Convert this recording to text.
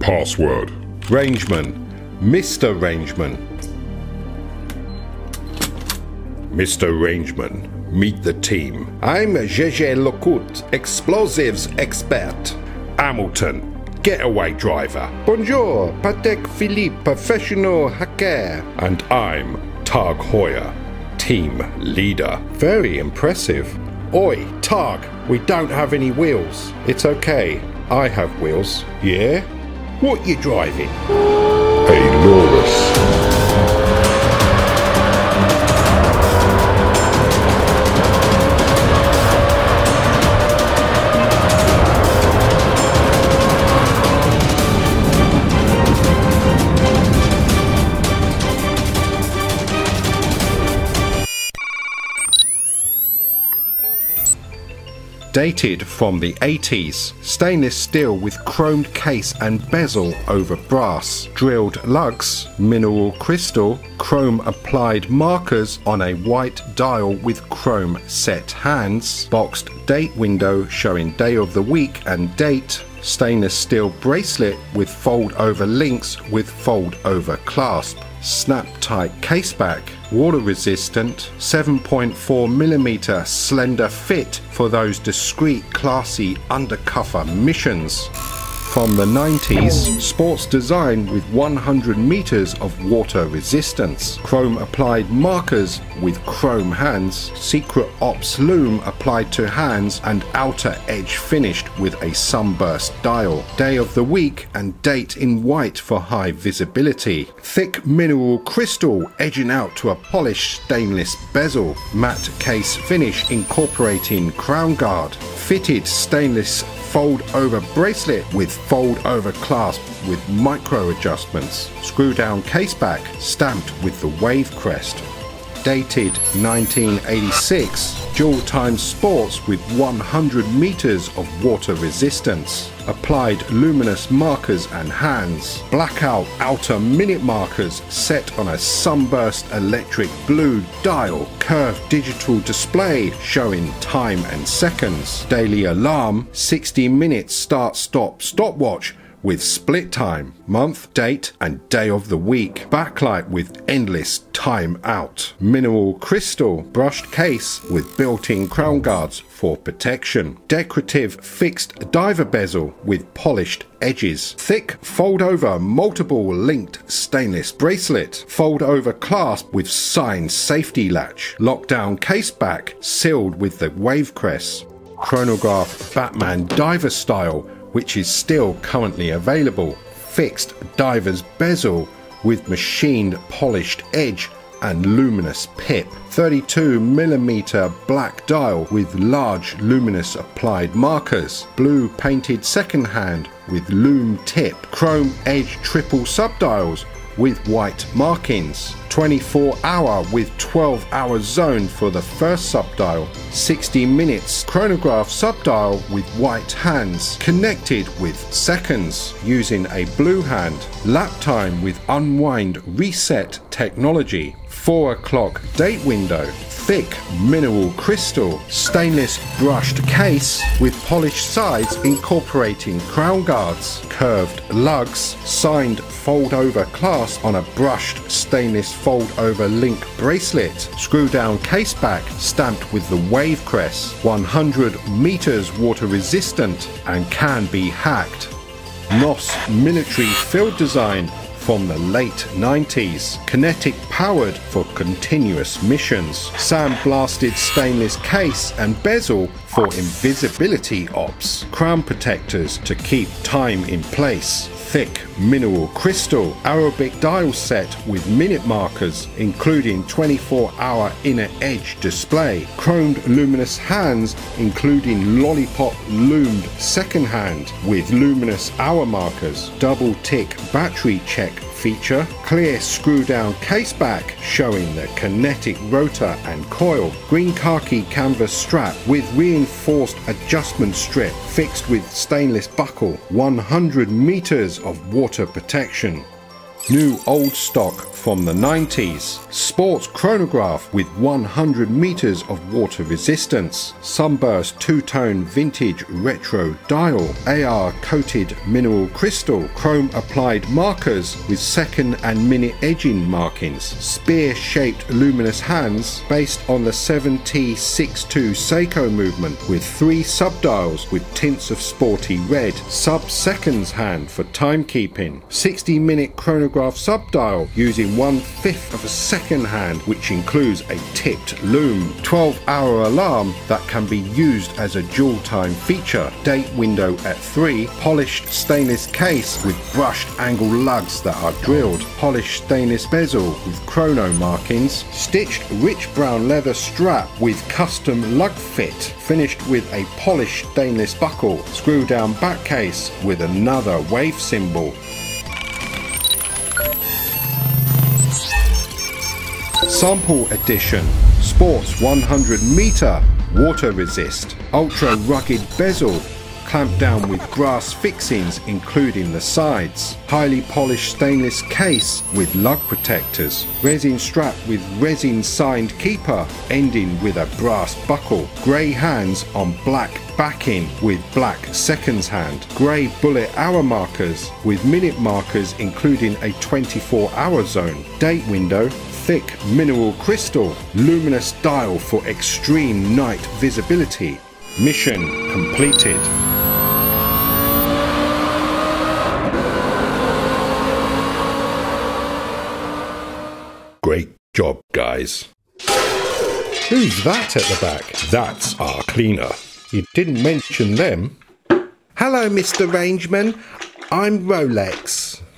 Password. Rangeman. Mr. Rangeman. Mr. Rangeman, meet the team. I'm Gégé Lecout, explosives expert. Hamilton, getaway driver. Bonjour, Patek Philippe, professional hacker. And I'm Tag Heuer, team leader. Very impressive. Oi, Tag, we don't have any wheels. It's okay, I have wheels. Yeah? What you driving? A Lorus. Dated from the 80s, stainless steel with chromed case and bezel over brass, drilled lugs, mineral crystal, chrome applied markers on a white dial with chrome set hands, boxed date window showing day of the week and date, stainless steel bracelet with fold over links with fold over clasp, snap tight caseback, water resistant, 7.4mm slender fit for those discreet classy undercover missions. From the 90s, sports design with 100 meters of water resistance, chrome applied markers with chrome hands, secret ops loom applied to hands and outer edge finished with a sunburst dial, day of the week and date in white for high visibility, thick mineral crystal edging out to a polished stainless bezel, matte case finish incorporating crown guard, fitted stainless fold over bracelet with fold over clasp with micro adjustments, screw down caseback stamped with the wave crest. Dated 1986, dual time sports with 100 meters of water resistance, applied luminous markers and hands, blackout outer minute markers set on a sunburst electric blue dial, curved digital display showing time and seconds, daily alarm, 60 minutes start stop stopwatch with split time, month, date and day of the week, backlight with endless time out, mineral crystal brushed case with built-in crown guards for protection, decorative fixed diver bezel with polished edges, thick fold over multiple linked stainless bracelet, fold over clasp with signed safety latch, lockdown case back sealed with the wave crest, chronograph Batman diver style which is still currently available, fixed diver's bezel with machined polished edge and luminous pip, 32mm black dial with large luminous applied markers, blue painted second hand with lume tip, chrome edge triple subdials with white markings, 24-hour with 12-hour zone for the first subdial, 60 minutes chronograph subdial with white hands connected with seconds using a blue hand, lap time with unwind reset technology, 4 o'clock date window, thick mineral crystal, stainless brushed case with polished sides incorporating crown guards, curved lugs, signed fold over clasp on a brushed stainless fold over link bracelet, screw down case back stamped with the wave crest, 100 meters water resistant and can be hacked. NOS military field design from the late 90s, kinetic powered for continuous missions, sandblasted stainless case and bezel for invisibility ops, crown protectors to keep time in place, thick mineral crystal, Arabic dial set with minute markers including 24-hour inner edge display, chromed luminous hands including lollipop loomed second hand with luminous hour markers, double tick battery check feature, clear screw down case back showing the kinetic rotor and coil, green khaki canvas strap with reinforced adjustment strip fixed with stainless buckle, 100 meters of water protection. New old stock from the 90s. Sports chronograph with 100 meters of water resistance. Sunburst two-tone vintage retro dial. AR coated mineral crystal. Chrome applied markers with second and minute edging markings. Spear shaped luminous hands based on the 7T62 Seiko movement with 3 subdials with tints of sporty red. Sub-seconds hand for timekeeping. 60-minute chronograph subdial using 1/5 of a second hand, which includes a tipped loom. 12-hour alarm that can be used as a dual time feature. Date window at 3. Polished stainless case with brushed angle lugs that are drilled. Polished stainless bezel with chrono markings. Stitched rich brown leather strap with custom lug fit. Finished with a polished stainless buckle. Screw down back case with another wave symbol. Sample edition. Sports 100 meter. Water resist. Ultra rugged bezel. Clamped down with brass fixings including the sides. Highly polished stainless case with lug protectors. Resin strap with resin signed keeper ending with a brass buckle. Grey hands on black backing with black seconds hand. Grey bullet hour markers with minute markers including a 24-hour zone. Date window. Thick mineral crystal. Luminous dial for extreme night visibility. Mission completed. Great job, guys. Who's that at the back? That's our cleaner. You didn't mention them. Hello, Mr. Rangeman. I'm Rolex.